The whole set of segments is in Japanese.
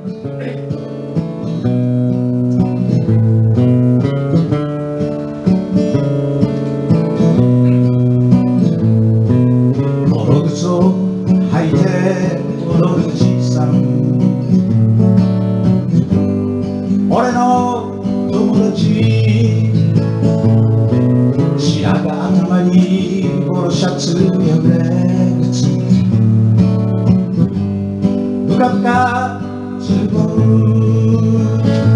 泥靴を履いて踊るじいさん、俺の友達、白髪頭にポロシャツ破れ靴、ふかふかズボン、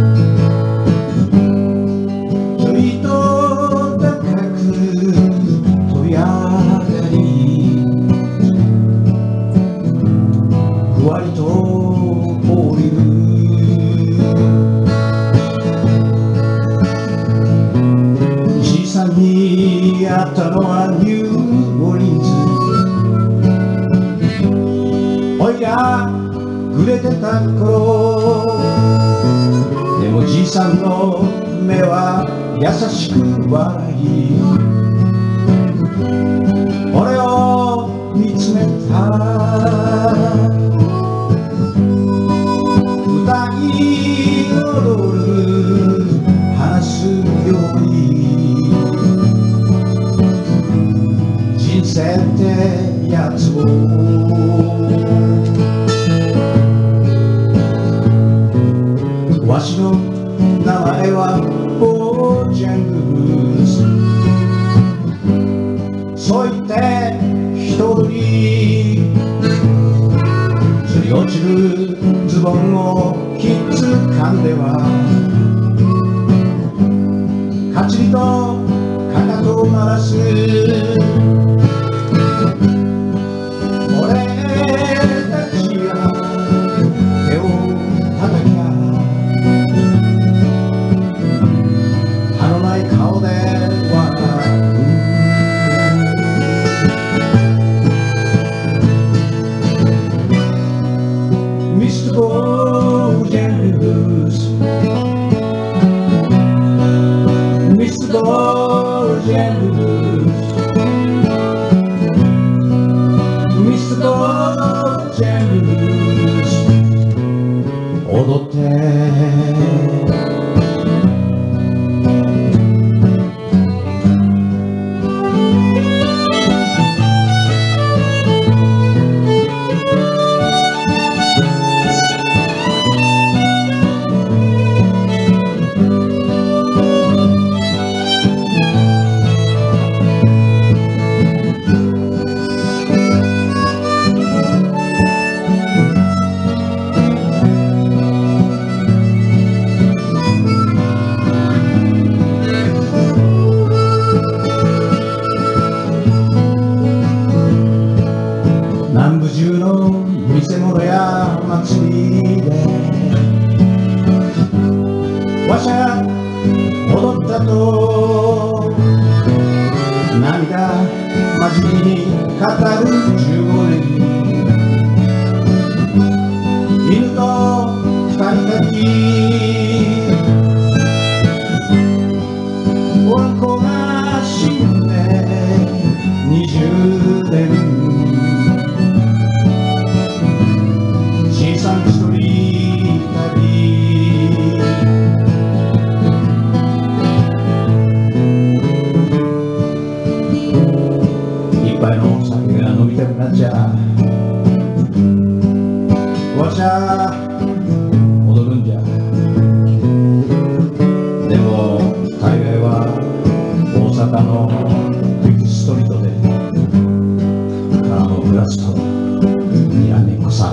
ちょいと高く飛び上がり、ふわりと降りる。じいさんに会ったのはニューオーリンズ、おいらぐれてた頃、でもじいさんの目は優しく笑い、俺を見つめた。歌い踊る話すように、人生ってやつをわしの名前はボージャングス、そう言って一人ずり落ちるズボンをひっつかんでは、かちりとかかとを鳴らす。俺たちは手を叩きゃ、歯のない顔で笑う。ミスター・ボージャングス、ミスター・ボージャングス、ミスター・ボージャングス、踊って南部中の見せ物や祭りでわしゃ踊ったと、涙真面目に語る15年、犬と二人旅、親子が死んで20年、一人旅、一杯の酒が飲みたくなっちゃわしゃ踊るんじゃ。でも大概は大阪のビッグストリートで空のグラスとにらめっこさ、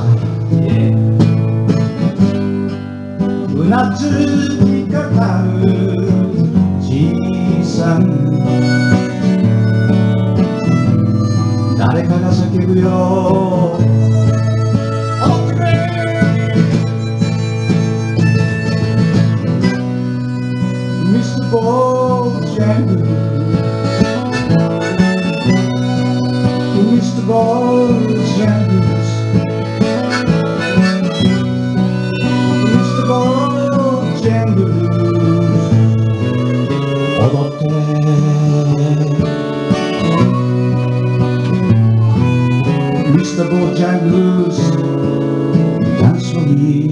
うなずきかかるじいさん、誰かが叫ぶよ、踊ってくれ。ミスター・ボージャングス、ミスター・ボージャングス、踊ってミスター・ボージャングス、ダンスフォーミー。